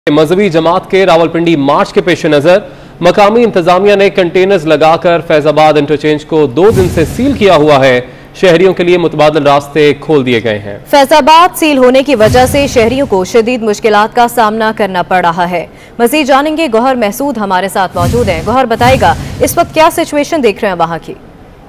मजहबी जमात के रावलपिंडी मार्च के पेश नजर मकामी इंतजामिया ने कंटेनर्स लगाकर फैजाबाद इंटरचेंज को 2 दिन से सील किया हुआ है। शहरियों के लिए मुतबादिल रास्ते खोल दिए गए हैं। फैजाबाद सील होने की वजह से शहरियों को शदीद मुश्किलात का सामना करना पड़ रहा है। मजीद जानेंगे, गौहर महसूद हमारे साथ मौजूद हैं। गौहर, बताएगा इस वक्त क्या सिचुएशन देख रहे हैं वहां की?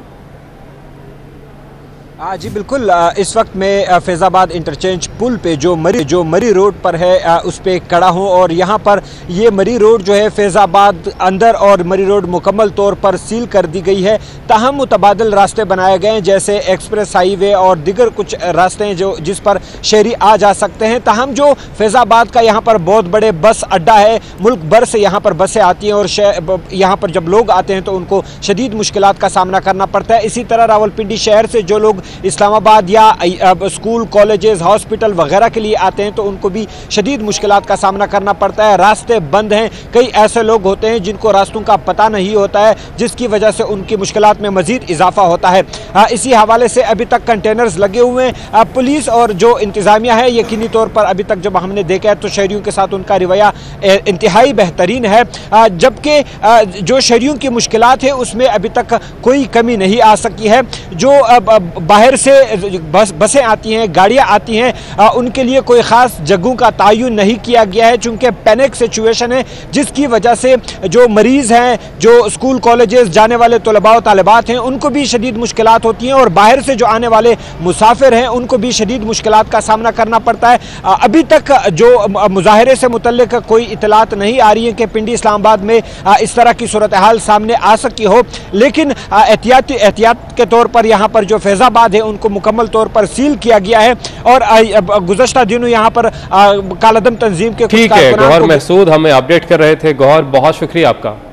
जी बिल्कुल, इस वक्त मैं फैज़ाबाद इंटरचेंज पुल पे जो मरी रोड पर है उस पे खड़ा हूँ और यहाँ पर ये मरी रोड जो है फैज़ाबाद अंदर और मरी रोड मुकम्मल तौर पर सील कर दी गई है। ताहम मुतबादिल रास्ते बनाए गए हैं, जैसे एक्सप्रेस हाईवे और दीगर कुछ रास्ते हैं जो जिस पर शहरी आ जा सकते हैं। ताहम जो फैज़ाबाद का यहाँ पर बहुत बड़े बस अड्डा है, मुल्क भर से यहाँ पर बसें आती हैं और यहाँ पर जब लोग आते हैं तो उनको शदीद मुश्किलात का सामना करना पड़ता है। इसी तरह रावलपिंडी शहर से जो लोग इस्लामाबाद या स्कूल, कॉलेजेस, हॉस्पिटल वगैरह के लिए आते हैं तो उनको भी शदीद मुश्किलात का सामना करना पड़ता है। रास्ते बंद हैं, कई ऐसे लोग होते हैं जिनको रास्तों का पता नहीं होता है, जिसकी वजह से उनकी मुश्किलात में मजीद इजाफा होता है। इसी हवाले से अभी तक कंटेनर्स लगे हुए हैं। पुलिस और जो इंतज़ामिया है यकीनी तौर पर अभी तक जब हमने देखा है तो शहरियों के साथ उनका रवैया इंतहाई बेहतरीन है, जबकि जो शहरियों की मुश्किलात है उसमें अभी तक कोई कमी नहीं आ सकी है। जो बाहर से बसें आती हैं, गाड़ियां आती हैं, उनके लिए कोई ख़ास जगहों का तयन नहीं किया गया है, चूँकि पैनिक सिचुएशन है, जिसकी वजह से जो मरीज़ हैं, जो स्कूल कॉलेजेस जाने वाले तलबा व तालिबात हैं, उनको भी शदीद मुश्किलात होती हैं और बाहर से जो आने वाले मुसाफिर हैं उनको भी शदीद मुश्किलात का सामना करना पड़ता है। अभी तक जो मुजाहरे से मुतल्लिक कोई इतलात नहीं आ रही है कि पिंडी इस्लामाबाद में इस तरह की सूरत हाल सामने आ सकी हो, लेकिन एहतियात के तौर पर यहाँ पर जो फैज़ाबाद है उनको मुकम्मल तौर पर सील किया गया है और गुज़श्ता दिनों यहाँ पर कालदम तंजीम के ठीक है। गौहर महसूद हमें अपडेट कर रहे थे। गौहर, बहुत शुक्रिया आपका।